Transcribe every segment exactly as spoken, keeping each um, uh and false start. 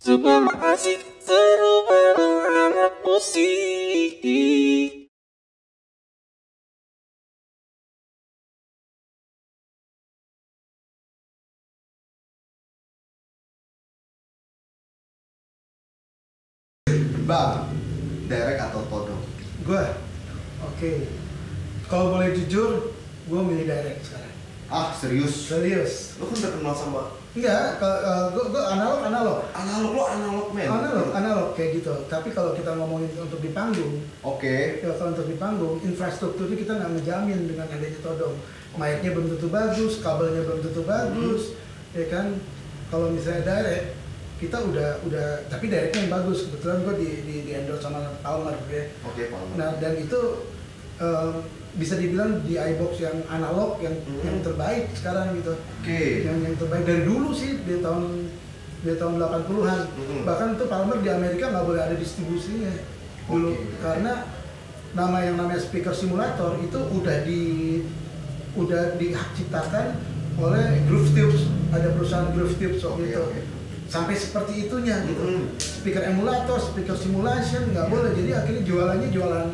Terima kasih seru bareng anak musik. Bang, direct atau todong? Gue, oke. Kalau boleh jujur, gue milih direct sekarang. Ah, serius? Serius. Lo kan udah kenal sama... Enggak, uh, gue gue analog analog. Analog lo analog men? Analog analog kayak gitu. Tapi kalau kita ngomongin untuk di panggung, Oke. ya kalau untuk di panggung, infrastrukturnya kita nggak menjamin dengan adanya todong. Mic-nya belum tentu bagus, kabelnya belum tentu bagus, hmm. ya kan. Kalau misalnya direct, kita udah udah tapi directnya yang bagus. Kebetulan gue di di, di endorse sama Palmer ya. Oke, Palmer. Nah, dan itu um, bisa dibilang di iBox yang analog yang hmm. yang terbaik sekarang gitu. Oke. Okay. Yang yang terbaik dari dulu sih di tahun di tahun delapan puluhan. Hmm. Bahkan itu Palmer di Amerika nggak boleh ada distribusinya dulu okay. Karena nama yang namanya speaker simulator itu udah di udah dihak ciptakan oleh Groove Tubes, ada perusahaan Groove Tubes waktu okay, itu. Okay. Sampai seperti itunya gitu. Hmm. Speaker emulator, speaker simulation nggak yeah. boleh. Jadi akhirnya jualannya jualan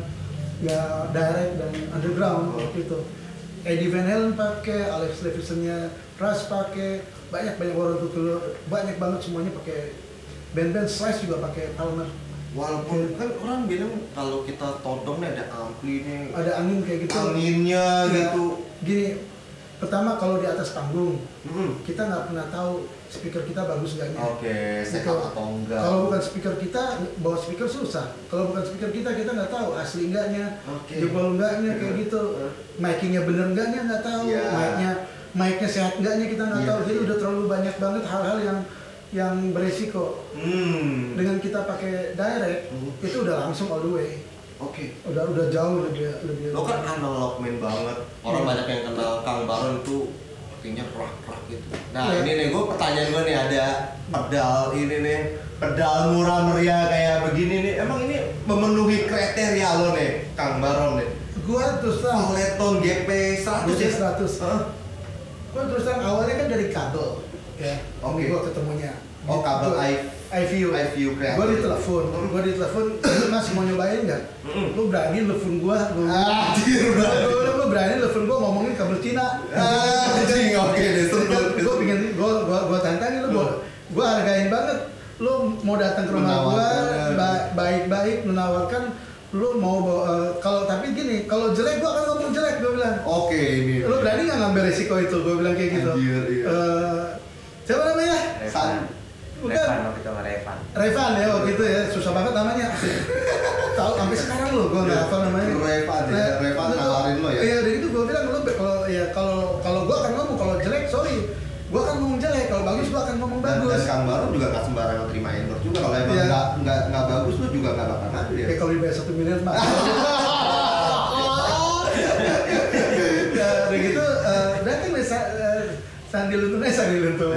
ya direct dan underground waktu itu. Eddie Van Halen pakai, Alex Lifeson-nya Rush pakai, banyak banyak orang tuh banyak banget semuanya pakai. Band-band Slash juga pakai Palmer. Walaupun kan orang bilang kalau kita todong nih ada ampli nih, ada angin kayak gitu. Anginnya ya, gitu. Gini, pertama kalau di atas panggung hmm. kita nggak pernah tahu speaker kita bagus enggaknya. Oke, okay, sehat atau enggak. Kalau bukan speaker kita, bawa speaker susah. Kalau bukan speaker kita, kita nggak tahu asli enggaknya, okay. jebol enggaknya kayak gitu. Mic-nya bener enggaknya nggak tahu. Yeah. Mic-nya, mic-nya sehat enggaknya kita nggak yeah. tahu. Jadi udah terlalu banyak banget hal-hal yang yang beresiko. Hmm. Dengan kita pakai direct, hmm. itu udah langsung all the way. Oke. Okay. Udah udah jauh lebih lebih. Lo kan analog main banget. Orang yeah. banyak yang kenal Kang Baron itu artinya rak-rak gitu. Nah yeah. ini nih gue pertanyaan gue nih, ada pedal ini nih, pedal murah meriah kayak begini nih. Emang ini memenuhi kriteria lo nih, Kang Baron nih? Gue terus terang. Valeton G P seratus ya? seratus. Huh? Gue terus terang awalnya kan dari kabel, ya. Oke. Okay. Gue ketemunya. Oh kabel I iView, iView kreatif. Gue ditelepon, mm. gue ditelepon, Mas mau nyobain nggak? Mm. Lu berani telepon gue? Ah, lu, lu berani telepon gue ngomongin kabel Cina? Ah, jing, oke deh, seru. Gue pengen, gue gue gue tantangin lu, gue hargain banget. Lu mau datang ke rumah gue, baik-baik menawarkan. Lu mau uh, kalau tapi gini, kalau jelek gue akan ngomong jelek, gue bilang. Oke ini. Lu berani nggak ngambil resiko itu? Gue bilang kayak gitu. Anjir, iya. Uh, siapa namanya? San. Bukan. Revan waktu itu sama Revan. Revan ya waktu itu ya, susah banget namanya. Tahu sampai sekarang lo, gue nggak hafal namanya. Revan, ya. Revan nawarin lo ya. Iya, dari itu gue bilang lo kalau ya kalau kalau gue akan ngomong kalau jelek sorry, gue akan ngomong jelek, kalau bagus gue akan ngomong bagus. Dan, dan Kang Baru juga nggak sembarangan terima endorse juga, kalau emang nggak ya. nggak nggak bagus lo juga nggak bakal ngambil ya. Kayak kalau dibayar satu miliar mah. Ya, udah gitu datang nih Sandi Luntung, eh Sandi Luntung.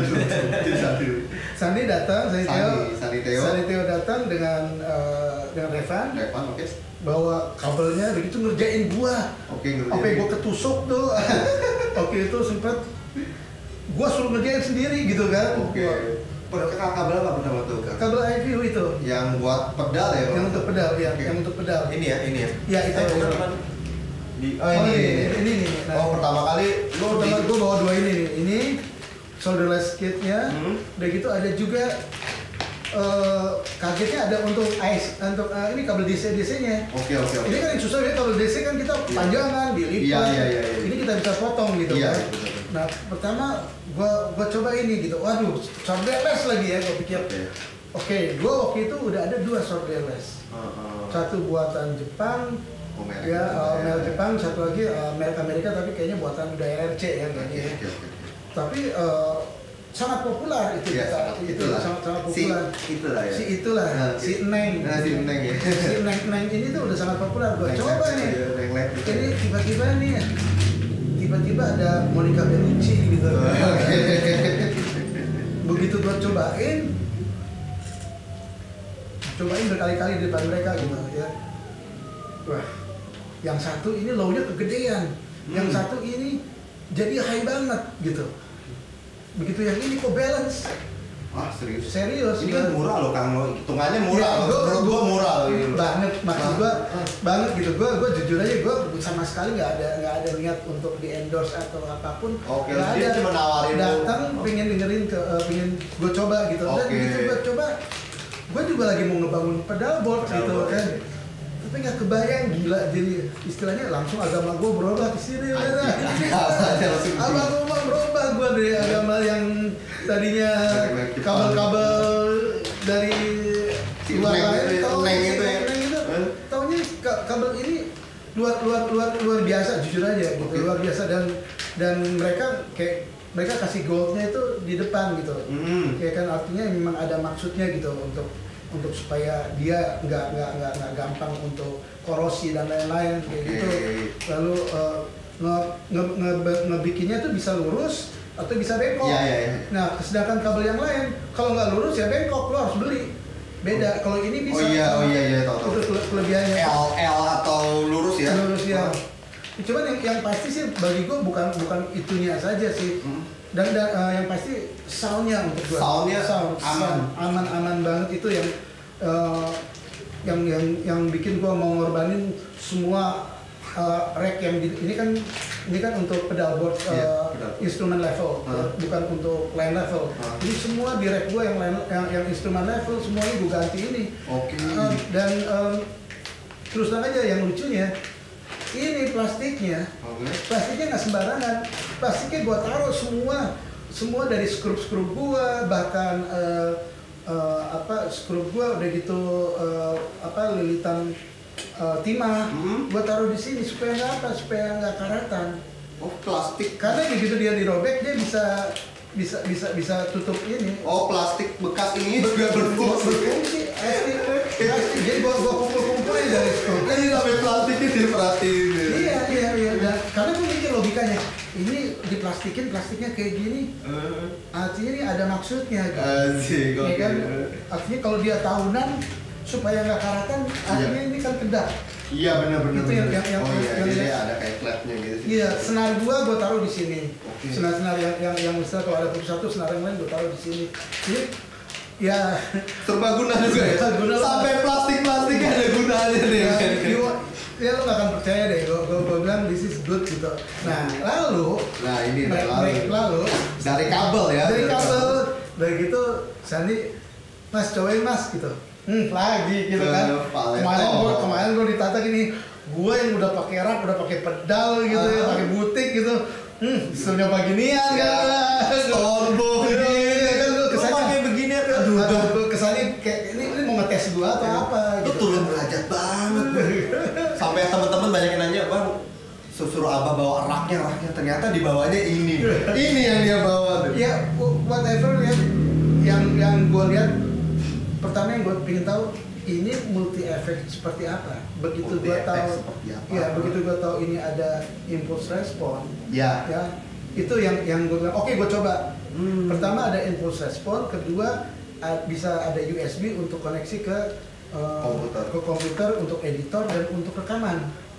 Sandi datang, Sandi Theo, Sandi Theo, Sandi Theo datang dengan uh, dengan Revan, Revan oke, okay. Bawa kabelnya, begitu ngerjain gua, oke okay, ngerjain, sampai gua ketusuk tuh, oke itu sempet gua suruh ngerjain sendiri gitu kan, oke. Okay. Kabel apa pertama tuh? Kabel iView itu, yang buat pedal ya? Yang untuk pedal, ya, okay. Yang untuk pedal. Ini ya, ini ya? Ya itu. Eh, di, oh, oh ini, ini, ini, ini, ini. Nah, oh pertama kali lo pertama gue bawa dua ini nih, ini solderless kitnya, hmm. udah gitu ada juga uh, kagetnya ada untuk ice, untuk uh, ini kabel D C D C-nya. Oke oke oke. Ini kan yang susah ya kabel D C kan kita yeah. panjangan, dilipat. Iya iya iya. Ini kita bisa potong gitu yeah, kan. Betul, betul. Nah pertama gue gue coba ini gitu, waduh solderless lagi ya gue pikir. Oke, okay. okay, gue waktu itu udah ada dua solderless, uh, uh. satu buatan Jepang. Oh, merek ya, uh, ya. merek Jepang, satu lagi uh, merek Amerika tapi kayaknya buatan udah R C ya kayaknya. Okay, okay, okay. Tapi uh, sangat populer itu ya, kita, itu itulah. sangat sangat populer. Si itulah ya. Si itulah, nah, si Neng. Nah, si Neng ya. Si Neng Neng ini tuh udah sangat populer. Gua Neng, coba Neng, nih. Ya, Neng, Neng, ini tiba-tiba nih, tiba-tiba ada Monica Bellucci gitu. Oh, okay. Begitu gua cobain, cobain berkali-kali di depan mereka gitu ya. Wah. Yang satu ini low-nya kegedean, hmm. yang satu ini jadi high banget gitu. Begitu yang ini kok balance, Ah serius? Serius. Ini kan murah loh Kang, lo hitungannya murah. Ya, loh. gua, Menurut gua murah loh ini. loh. Banget, maksud Ah. gua Ah. banget gitu. Gua gua jujur aja gua sama sekali nggak ada nggak ada niat untuk di endorse atau apapun. Oke, Nggak dia ada. cuma nawarin Datang lu. pengen dengerin ke uh, pengen gua coba gitu. Dan Oke. gitu gua coba. Gua juga lagi mau ngebangun pedalboard Pedal gitu board, kan. ya. Tapi nggak kebayang gila, jadi istilahnya langsung agama gue berubah ke sini. Anjing, agamanya langsung Agama gue berubah, gue dari agama yang tadinya Dari Jepang. kabel-kabel dari Si luar Neng lain, itu ya, tau- Neng itu ya. Neng itu. Eh? Taunya ka- kabel ini luar luar luar luar biasa, jujur aja gitu, Oke. luar biasa dan dan mereka kayak mereka kasih goldnya itu di depan gitu. Hmm. Kayak kan artinya memang ada maksudnya gitu untuk untuk supaya dia nggak nggak nggak nggak gampang untuk korosi dan lain-lain kayak Oke. gitu. Lalu uh, nge, nge, nge, ngebikinnya tuh bisa lurus atau bisa bengkok. Iya, iya, iya. Nah, sedangkan kabel yang lain kalau nggak lurus ya bengkok, lo harus beli. Beda. Kalau ini bisa. Oh iya, oh iya, iya, tahu, tahu. Itu kele- kelebihannya. L L atau lurus ya? Lurus ya. Oh. Cuman yang yang pasti sih bagi gue bukan bukan itunya saja sih. Hmm. Dan, dan uh, yang pasti soundnya untuk gue. Soundnya sound, aman. sound, aman aman banget itu yang uh, yang yang yang bikin gue mau ngorbanin semua uh, rack yang di, ini kan ini kan untuk pedalboard uh, Iya, pedalboard. instrumen level, Hmm. uh, bukan untuk line level. Hmm. Jadi semua di rack gue yang line, yang, yang instrumen level semuanya gue ganti ini. Oke. Uh, dan um, terus terang aja yang lucunya ini plastiknya. Oke. Plastiknya nggak sembarangan, plastiknya gua taruh semua, semua dari skrup-skrup gua, bahkan uh, uh, apa skrup gua udah gitu uh, apa lilitan uh, timah, Hmm. gua taruh di sini supaya nggak apa, supaya nggak karatan. Oh plastik. Karena begitu dia dirobek dia bisa bisa bisa bisa tutup ini. Oh plastik bekas ini juga berfungsi. Berfungsi, asli, asli. Jadi gua gua kumpul-kumpulin dari skrup. Ini sampai plastiknya diperhatiin. ya. Iya iya iya. Dan, karena gue mikir logikanya, ini diplastikin plastiknya kayak gini, Eh, artinya ini ada maksudnya. Gitu. Asik, Ya oke. kan? Artinya kalau dia tahunan supaya nggak karatan, artinya ini kan kedap. Iya benar-benar. Itu yang- yang- yang- oh iya, yang- jadi yang- ada kayak flapnya gitu sih. Iya, senar gua gua taruh di sini. Oke. Senar-senar yang yang yang misalnya kalau ada putus satu, senar yang lain gua taruh di sini. Jadi ya Serbaguna juga ya. Serbaguna. Sampai plastik-plastiknya ada gunanya deh. ya, you- ya lo gak akan percaya deh, gua, gua, gua bilang this is good gitu. Nah, lalu Nah ini break, lalu. break lalu Dari kabel ya. dari kabel dari gitu Sandi mas cobain mas gitu hmm, lagi gitu kan Eh, paling kemarin top. gua kemarin gua ditata gini gua yang udah pakai rak udah pakai pedal gitu ya Ah. pakai butik gitu hmm disuruh nyoba ginian Ya, kan Stormbook Iya, ini. kan lu Lu kesannya pakai begini apa? aduh aduh gua kesannya kayak ini, ini mau ngetes gua atau apa Lu gitu turun derajat banget. Bang. Sampai teman-teman banyak yang nanya, "Bang, suruh Abah bawa raknya, raknya ternyata di bawahnya ini." Ini yang dia bawa tuh. ya whatever ya yang yang gue lihat pertama yang gue pengen tahu ini multi efek seperti apa begitu Multi gue effect tahu seperti apa? ya begitu gue tahu ini ada impulse respon Ya. ya itu yang yang gue bilang oke gue coba Hmm. pertama ada impulse respon kedua a- bisa ada U S B untuk koneksi ke uh, Komputer. ke komputer untuk editor dan untuk rekaman.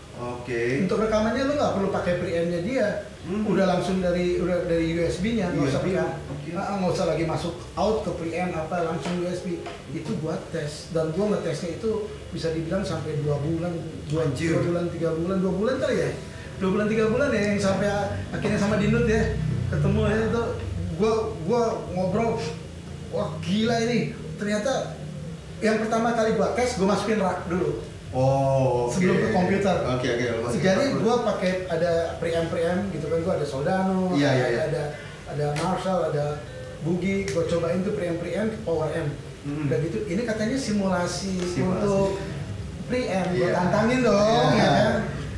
Oke. Untuk rekamannya lu nggak perlu pakai preamp-nya dia, Hmm. udah langsung dari udah dari U S B-nya, nggak usah U S B, pakai, oke. ah, nggak usah lagi masuk out ke preamp apa langsung U S B. Itu buat tes dan gua ngetesnya itu bisa dibilang sampai dua bulan, dua, Anjir. dua bulan, tiga bulan, dua bulan kali ya, dua bulan tiga bulan ya yang sampai akhirnya sama Dinut ya ketemu ya itu, gua gua ngobrol, wah gila ini ternyata yang pertama kali gua tes gua masukin rak dulu. Oh, oke. Sebelum ke komputer. Oke, oke. lu masukin Jadi rak dulu. gua pakai ada preamp preamp gitu kan, gua ada Soldano, Iya, iya, iya. ada ada Marshall, ada Boogie, gua cobain tuh preamp preamp power amp. Hmm. Udah gitu, ini katanya simulasi, Simulasi. untuk preamp, gua Iya. tantangin dong, Iya. ya kan?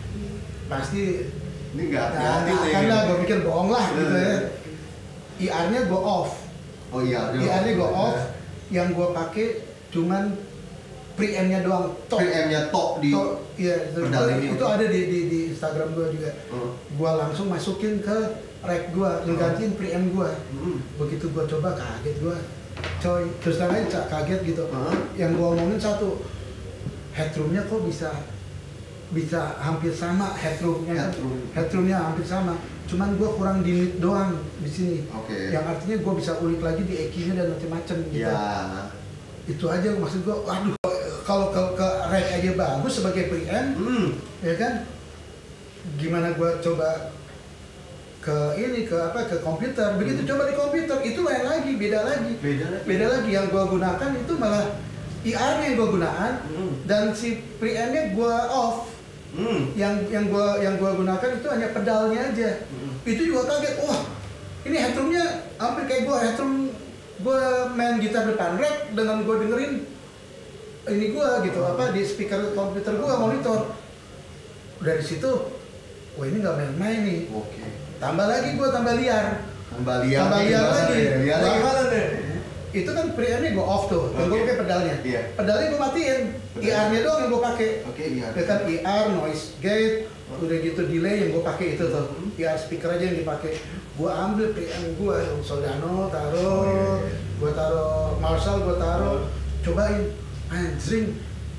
Pasti Ini enggak nah, hati-hati nggak nih. akan lah, gua pikir bohong lah gitu Iya. ya. I R-nya gua off, Oh iya, I R-nya gua off, yang gua pakai cuman preamp-nya doang, top. preamp-nya top di Top, iya, itu, pedal itu- ini. itu ada di, di, di Instagram gua juga. Hmm. Gua langsung masukin ke rack gua, ngegantiin preamp gua. Hmm. Begitu gua coba kaget gua, coy. Terus terang aja kaget gitu. Hmm. Yang gua omongin satu, headroomnya kok bisa bisa hampir sama headroomnya, Headroom. headroomnya hampir sama. Cuman gue kurang di mid doang di sini. Oke. Yang artinya gue bisa ulik lagi di E Q-nya dan macam-macam gitu. Ya. Itu aja maksud gue. Waduh, kalau ke ke rack aja bagus sebagai preamp, Hmm. ya kan? Gimana gue coba ke ini ke apa ke komputer. Begitu Hmm. coba di komputer itu lain lagi, beda lagi. Beda lagi. Beda lagi yang gue gunakan itu malah I R-nya yang gue gunakan Hmm. dan si preamp-nya gue off. Hmm. Yang yang gue yang gue gunakan itu hanya pedalnya aja. Hmm. Itu juga kaget. Wah, ini headroomnya hampir kayak gue headroom gue main gitar depan rack dengan gue dengerin ini gue gitu apa di speaker komputer gue monitor. Dari situ, wah ini nggak main-main nih. Oke. Tambah lagi gue tambah liar. Tambah liar. Tambah liar gimana lagi. nih? Liar Wah. gimana nih? Itu kan preampnya gue off tuh, yang gue Oke. pakai pedalnya. Iya. Pedalnya gue matiin, I R-nya doang yang gue pakai. Oke, iya. Ya kan I R, noise gate, udah gitu delay yang gue pakai itu tuh. Hmm. I R speaker aja yang dipakai. Gue ambil preamp gue, Soldano taruh, Oh, iya, iya. gue taruh Marshall, gue taruh, Oh. cobain, anjing.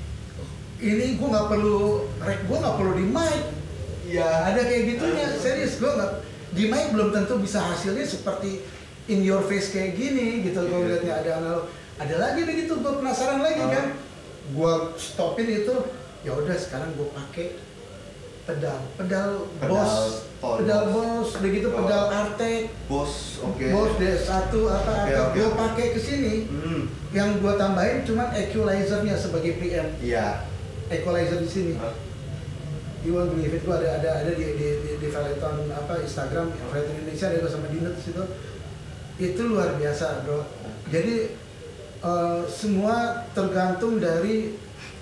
Ini gue nggak perlu, rack gue nggak perlu di mic. Iya. Ada kayak gitunya, Ah. serius gue nggak di mic belum tentu bisa hasilnya seperti in your face kayak gini gitu. Gue Iya. liatnya ada analog, ada lagi begitu, gue penasaran lagi Ah. kan. Gue stopin itu, ya udah sekarang gue pakai pedal, pedal, Pedal Boss, tone. pedal Boss, begitu Oh. pedal Artec, Bos, oke. Boss D satu apa Oke, atau oke. gue pakai ke sini. Hmm. Yang gue tambahin cuman equalizer-nya sebagai preamp, Iya. equalizer di sini. Hah? You won't believe it, gua ada ada ada di di di, di Valeton apa Instagram Valeton Indonesia, ada gua sama Dinut di situ. Itu luar biasa, bro. Jadi eh, semua tergantung dari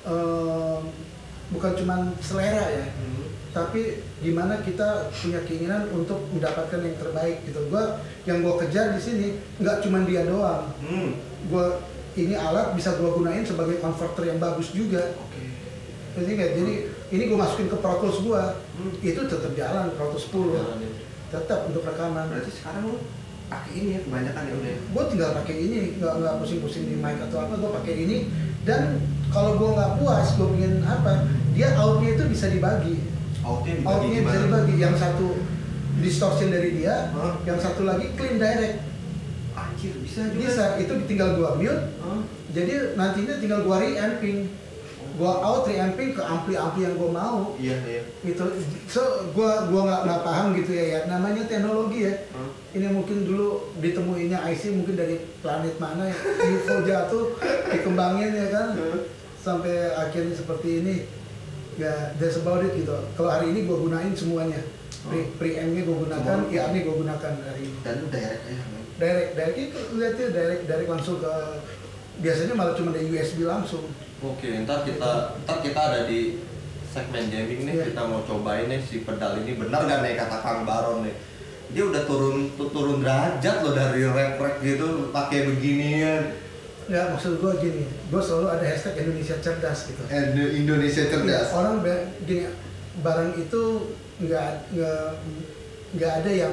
eh, bukan cuma selera ya, Hmm. tapi gimana kita punya keinginan untuk mendapatkan yang terbaik gitu. Gua yang gua kejar di sini nggak cuma dia doang. Hmm. Gua ini alat bisa gua gunain sebagai converter yang bagus juga. Oke. Jadi nggak, jadi ini gue masukin ke Pro Tools gue, Hmm. itu tetap jalan Pro Tools sepuluh, Jalan ya. tetap untuk rekaman. Berarti sekarang lu pakai ini ya kebanyakan ya udah. Gue tinggal pakai ini, nggak nggak pusing-pusing di mic atau apa, gue pakai ini. Dan kalau gue nggak puas, gue pengen apa, dia outnya itu bisa dibagi, Outnya dibagi outnya bisa gimana? dibagi. Yang satu distortion dari dia, Hah? yang satu lagi clean direct. Anjir, bisa juga. Bisa, itu tinggal gue mute. Hah? Jadi nantinya tinggal gue reamping, gue out reamping ke ampli-ampli yang gue mau. Iya, iya. Gitu, so gua gua nggak nggak paham gitu ya, ya namanya teknologi ya. Hah? Ini mungkin dulu ditemuinya I C mungkin dari planet mana ya, U F O jatuh dikembangin ya kan, sampai akhirnya seperti ini. Ya that's about it gitu. Kalau hari ini gua gunain semuanya, pre preampnya gua gunakan, Semua. I R-nya gua gunakan hari ini. Dan lu direct aja, men. Direct direct itu lihatnya direct direct langsung ke, biasanya malah cuma dari U S B langsung. Oke, ntar kita ntar kita ada di segmen jamming nih, Iya. kita mau cobain nih si pedal ini benar gak nih kata Kang Baron nih. Dia udah turun tu- turun derajat loh dari rek-rek gitu pakai beginian. Ya maksud gua gini, gua selalu ada hashtag Indonesia cerdas gitu. And Indonesia cerdas. Iya, orang be- gini, barang itu nggak nggak nggak ada yang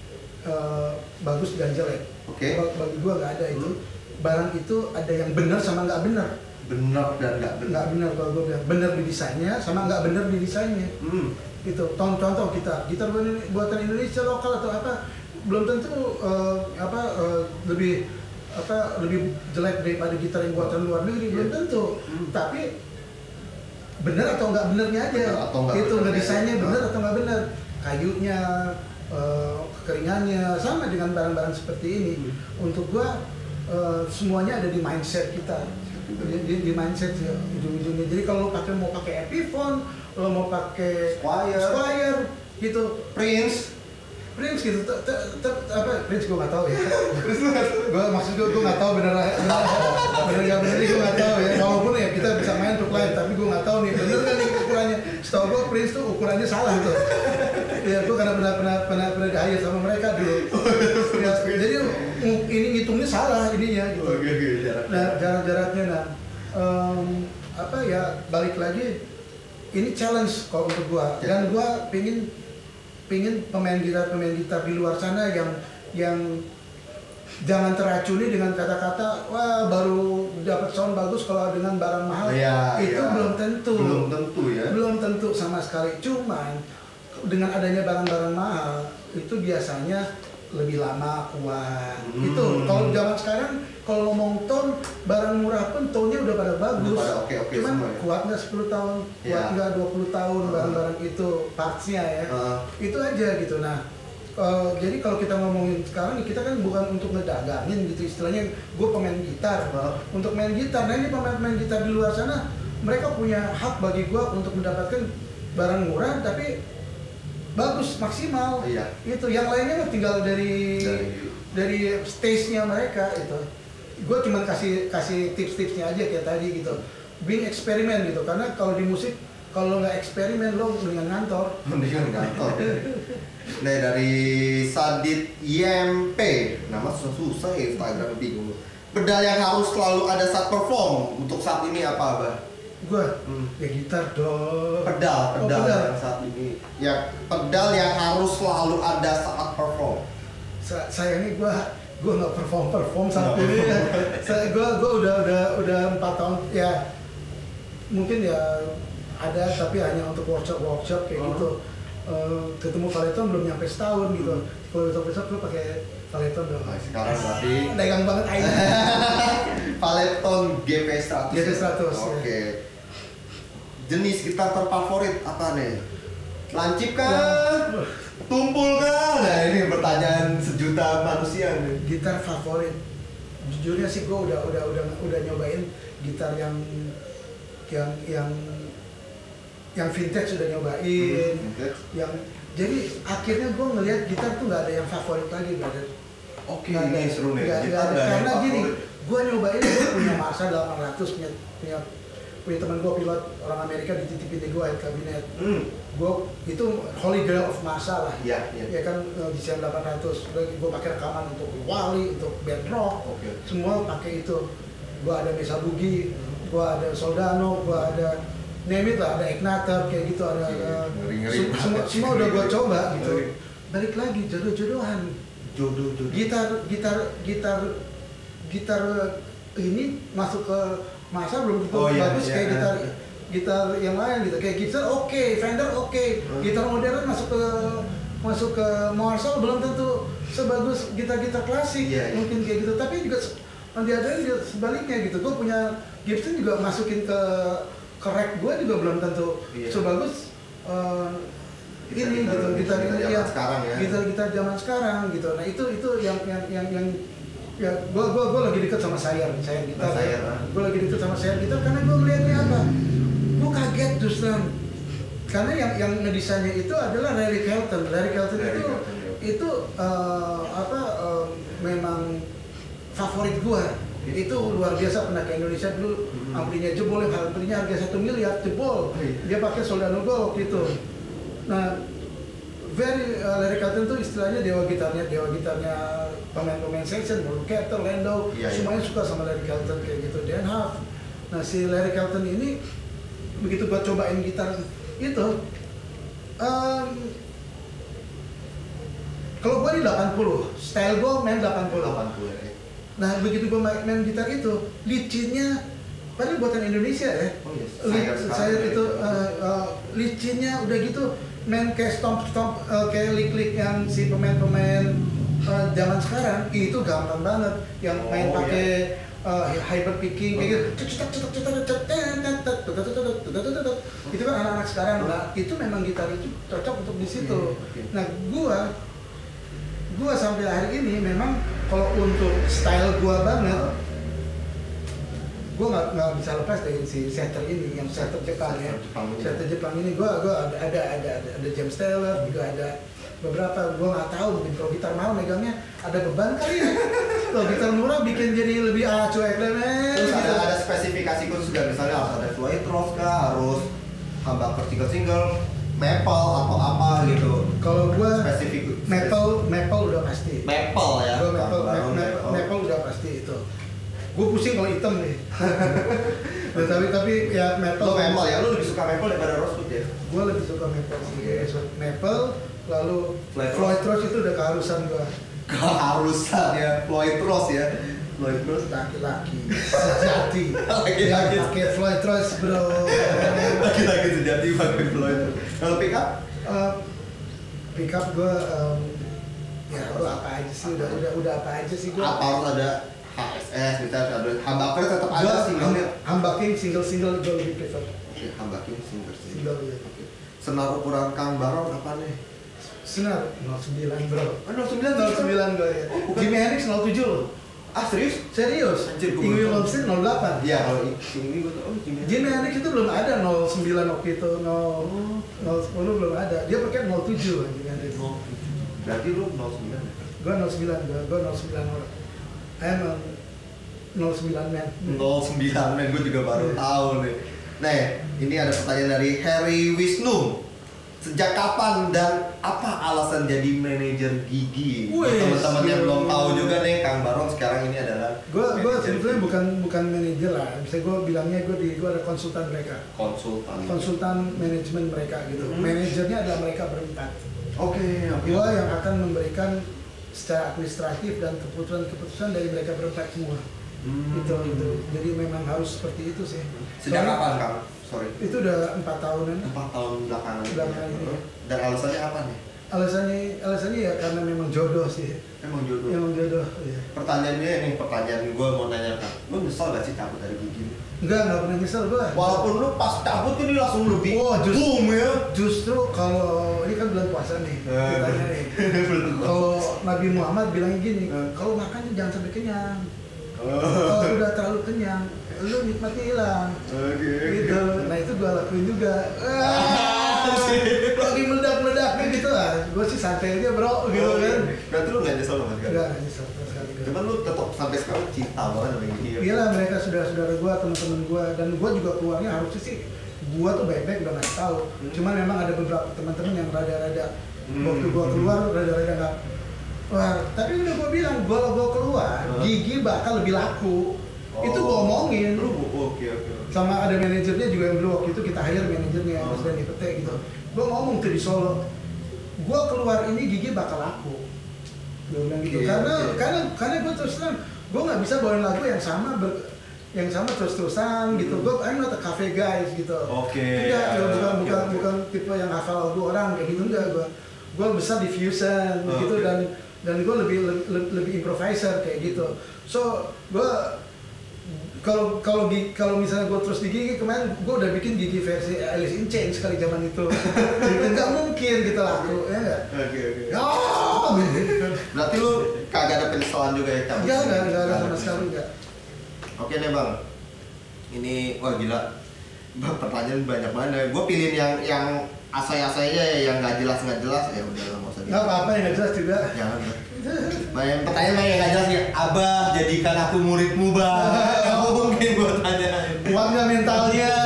eh, bagus dan jelek. Oke. Bag- Bagi gua nggak ada itu. Hmm. Barang itu ada yang benar sama nggak benar. Benar dan nggak benar. Nggak benar kalau gua bilang. Benar di desainnya sama nggak benar di desainnya. Hmm. Itu contoh, contoh kita, gitar buatan buatan Indonesia lokal atau apa, belum tentu eh, apa eh, lebih apa lebih jelek daripada gitar yang buatan luar negeri, belum Iya. tentu. Hmm. Tapi benar atau nggak benernya aja, Benar atau nggak itu benernya. ngedesainnya benar Ah. atau nggak benar, kayunya, eh, kekeringannya, sama dengan barang-barang seperti ini. Hmm. Untuk gua eh, semuanya ada di mindset kita, di, di, di mindset ya, ujung-ujungnya. Jadi kalau lo pakai mau pakai Epiphone, lo mau pakai Squire. Squire gitu, Prince. Prince gitu, te, te, te, apa Prince gue nggak tahu ya. Gue maksud gue gue nggak tahu bener bener bener nggak bener gue nggak tahu ya. Walaupun ya kita bisa main untuk live, tapi gue nggak tahu nih bener nggak nih ukurannya. Setahu gue Prince tuh ukurannya salah tuh. Ya gue karena pernah pernah pernah pernah di sama mereka dulu. Ya, jadi ini ngitungnya salah ininya gitu. Oke, oke, jarak. Nah jarak-jaraknya nah em, apa ya balik lagi ini challenge kalau untuk gua, dan gua pingin pingin pemain gitar pemain gitar di luar sana yang yang jangan teracuni dengan kata-kata wah baru dapat sound bagus kalau dengan barang mahal. Ya, Itu ya. belum tentu. Belum tentu ya. Belum tentu sama sekali. Cuman dengan adanya barang-barang mahal itu biasanya lebih lama kuat. Hmm. Itu kalau zaman sekarang kalau ngomong tone barang murah pun tone-nya udah pada bagus. Udah pada oke-oke Cuman semua ya? kuat nggak sepuluh tahun, kuat Ya. nggak dua puluh tahun Uh. barang-barang itu parts-nya ya. Uh. Itu aja gitu. Nah, Uh, jadi kalau kita ngomongin sekarang kita kan bukan untuk ngedagangin gitu istilahnya gue pemain gitar Uh. untuk main gitar. Nah ini pemain-pemain gitar di luar sana mereka punya hak bagi gue untuk mendapatkan barang murah tapi bagus maksimal. Iya. Itu yang lainnya mah tinggal dari Dari- dari stage-nya mereka itu. Gue cuma kasih kasih tips-tipsnya aja kayak tadi gitu. Being eksperimen gitu karena kalau di musik kalau nggak eksperimen lo mendingan ngantor. Mendingan kantor. Nah dari Sadit Y M P, nama susah-susah ya Instagram bingung. Pedal yang harus selalu ada saat perform untuk saat ini apa, Abah? Gue Hmm. ya gitar dong. Pedal, Oh, pedal pedal. yang saat ini. Ya pedal yang harus selalu ada saat perform. Sa- saya ini gue gue nggak perform perform saat Nggak ini ya. perform. Saya gue gue udah udah udah empat tahun ya mungkin ya ada tapi hanya untuk workshop workshop kayak Oh. gitu. Eh, ketemu Valeton belum nyampe setahun gitu. Kalau besok besok lu pakai Valeton dong. Nah, sekarang berarti Dagang banget aja. Valeton G P seratus. G P seratus, ya. Oke. Jenis gitar terfavorit apa nih? Lancip kah? Wah, Tumpul kah? Nah ini pertanyaan sejuta manusia nih. gitar favorit. Jujurnya sih gue udah udah udah udah nyobain gitar yang yang yang yang vintage sudah nyobain. Vintage. Yang jadi akhirnya gue ngelihat gitar tuh nggak ada yang favorit lagi, brother. Oke, Nggak ada. ini seru nih. Nggak- Gitar nggak ada. nggak ada yang Karena gini, favorit. gue nyobain gue punya Marshall delapan ratus punya punya punya teman gue pilot orang Amerika dititipin di gue head kabinet. Hmm. Gue itu Holy Grail of Marshall lah. Iya, iya. Ya kan eh, di C M delapan ratus. Udah gue pakai rekaman untuk Wali, untuk band rock. Oke. Semua pakai itu. Gue ada Mesa Boogie, gue ada Soldano, gue ada name it lah, ada Ignator kayak gitu, ada Oke, eh, ngeri-ngeri sem- banget. semua, semua udah gue coba gitu. Ngeri. Balik lagi jodoh-jodohan. Jodoh jodoh. Gitar gitar gitar gitar ini masuk ke masa belum tentu Oh, iya, bagus iya, kayak iya. gitar gitar yang lain gitu. Kayak Gibson oke, Fender oke, Hmm. gitar modern masuk ke masuk ke Marshall belum tentu sebagus gitar-gitar klasik. Iya, iya. Mungkin kayak gitu. Tapi juga se- nanti ada juga sebaliknya gitu. Gue punya Gibson juga masukin ke ke rack gue juga belum tentu Iya. sebagus eh, ini Gitar-gitar gitu gitar zaman ya, sekarang ya. gitar-gitar zaman sekarang gitu. Nah itu itu yang yang yang yang ya gua gua gua lagi deket sama Sayer, Sayer gitar. Mas Sayer, ah. Gua lagi deket sama Sayer gitar karena gua melihatnya apa? Gua kaget terus terang. Karena yang yang ngedesainnya itu adalah Larry Kelton. Larry Kelton Larry itu Kelton, ya. itu eh, apa eh, memang favorit gua. Itu luar biasa, pernah ke Indonesia dulu, Hmm. amplinya jebol, amplinya harga satu miliar jebol. Oh, iya. Dia pakai Soldano Gold gitu. Nah, very uh, Larry Kelton tuh istilahnya dewa gitarnya, dewa gitarnya pemain-pemain section, Morgan Carter, Landau, Iya, iya. semuanya suka sama Larry Kelton kayak gitu. Dan Huff. Nah si Larry Kelton ini begitu gua cobain gitar itu, um, kalau gua di delapan puluh, style gua main delapan puluh. delapan puluh ya. Nah begitu gua main, main gitar itu, licinnya, padahal buatan Indonesia ya. Oh, iya. Li- Sayer sekarang saya ya. itu uh, uh, licinnya udah gitu main kayak stomp stomp uh, kayak lik-lik yang si pemain-pemain uh, zaman sekarang itu gampang banget yang main Oh, pakai uh, hyper picking kayak gitu cetak cetak cetak cetak cetak cetak cetak itu kan anak-anak sekarang lah itu memang gitar itu cocok untuk di situ. Oke, oke. Nah gua gua sampai hari ini memang kalau untuk style gua banget gue nggak nggak bisa lepas dari si setter ini yang setter Jepang ya. Setter Jepang ini. Setter Jepang ini gue gue ada ada ada ada, ada James Taylor juga ada beberapa gue nggak tahu mungkin kalau gitar mahal megangnya ada beban kali ya. Kalau gitar murah bikin jadi lebih ah cuek deh men. Terus ada gitu. ada spesifikasi khusus nggak, misalnya harus ada fluid rose kah, harus humbucker single single, maple atau apa gitu. Kalau gue Spesifik. maple maple udah pasti. Maple ya. Gue maple, Baru maple, maple. maple udah pasti itu. Gue pusing kalau hitam nih. Nah, tapi tapi ya maple. Lo maple ya, lo lebih suka maple daripada rosewood ya? Gue lebih suka maple sih. Oke. Maple, lalu Floyd Floyd Rose itu udah keharusan gue. keharusan ya Floyd Rose ya. Floyd Rose laki-laki sejati. Laki-laki Ya, pakai Floyd Rose bro. laki-laki sejati pakai Floyd Rose. Kalau pick up? Uh, pick up gue um, ya lu apa aja sih udah udah udah apa aja sih gue. Apa harus ada H S S misalnya ada humbucker tetap ada singlenya. Humbucking single-single gue lebih prefer. Oke, humbucking single Single ya. Oke. Senar ukuran Kang Baron apa nih? Senar nol sembilan bro. Oh, nol sembilan nol sembilan gue ya. Oh, bukan. Jimi Hendrix nol tujuh loh. Ah serius? Serius? Anjir, gua Ingrid baru tahu. Malmsteen nol delapan. Iya, kalau ini gue tuh oh Jimi Jimi Hendrix itu belum ada nol sembilan waktu itu, nol sepuluh belum ada. Dia pakai nol tujuh kan Jimi Hendrix. Oh, berarti lu nol sembilan ya? Gua nol sembilan, gua, gua nol sembilan orang. I'm a nol sembilan man. nol sembilan men, gue juga baru Iya. tahu nih. Nah, ini ada pertanyaan dari Harry Wisnu. Sejak kapan dan apa alasan jadi manajer gigi? Buat Wih, teman-teman yang siap. belum tahu juga nih, Kang Baron sekarang ini adalah Gua gua manajer sebetulnya gigi. bukan bukan manajer lah. Bisa gua bilangnya gua di gua ada konsultan mereka. konsultan. Konsultan manajemen mereka gitu. Hmm. Manajernya adalah mereka berempat. Oke, oke. Gua yang akan memberikan secara administratif dan keputusan-keputusan dari mereka berempat semua. Hmm. Gitu gitu. Jadi memang harus seperti itu sih. Sejak Soalnya kapan, Kang? Sorry. Itu udah empat tahunan. Empat tahun belakangan. Belakangan ini. Dan alasannya apa nih? Alasannya alasannya ya karena memang jodoh sih. Emang jodoh. Memang jodoh. Ya. Pertanyaannya nih, pertanyaan gue mau nanya kan, lu nyesel gak sih cabut dari gigi? Enggak, enggak pernah nyesel gua. Walaupun lu pas cabut ini langsung lebih Oh, just- boom ya. Justru kalau ini kan bulan puasa nih, Eh, ditanya nih. Kalau Nabi Muhammad bilang gini, Eh. kalau makan jangan sampai kenyang. Oh. Kalau udah terlalu kenyang, lu nikmatnya hilang. Oke. Gitu. Nah itu gua lakuin juga. Ah, lagi meledak-meledaknya gitu lah. Gua sih santai aja bro, gitu kan. Berarti lu gak nyesel sama sekali? Enggak, nggak nyesel sama sekali. nggak. Cuman lu tetap sampai sekarang cinta banget sama gigi ya? Iyalah mereka saudara-saudara gua, teman-teman gua, dan gua juga keluarnya harusnya sih gua tuh baik-baik udah nggak tahu. Hmm. Cuman memang ada beberapa teman-teman yang rada-rada Hmm. waktu gua keluar rada-rada nggak. Wah, tapi udah gua bilang kalau gua keluar Hmm. gigi bakal lebih laku. Itu gua omongin. Lu oke oke. Sama ada manajernya juga yang dulu waktu itu kita hire manajernya Oh. Mas Dani Pete gitu. Gua ngomong tuh di Solo, gua keluar ini gigi bakal laku. Gua bilang gitu. Oke, karena oke. karena karena gua terus terang gua nggak bisa bawain lagu yang sama ber, yang sama terus-terusan gitu. Gua I'm not a cafe guys gitu. Oke. Enggak, gua bukan Oke, bukan oke. bukan tipe yang hafal lagu orang kayak gitu enggak gua. Gua besar di fusion Oh, gitu oke. dan dan gua lebih lebih, lebih improviser kayak gitu. So, gua kalau kalau gi- kalau misalnya gue terus di gigi kemarin gue udah bikin gigi versi Alice in Chains kali zaman itu. Gitu, nggak mungkin gitu laku ya nggak? Oke oke. Oh, gitu. Berarti lu kagak ada penyesalan juga ya cabut? Enggak, enggak, enggak ada sama sekali enggak. Oke deh bang, ini wah gila, Bang, pertanyaan banyak banget. Gue pilih yang yang asai-asainya ya, yang nggak jelas nggak jelas ya udah nggak usah. Nggak apa-apa yang nggak jelas juga. Jangan. Bang. Nah, yang pertanyaan yang nggak jelas ya, Abah jadikan aku muridmu bang. Nggak mungkin gue tanya. Kuatnya mentalnya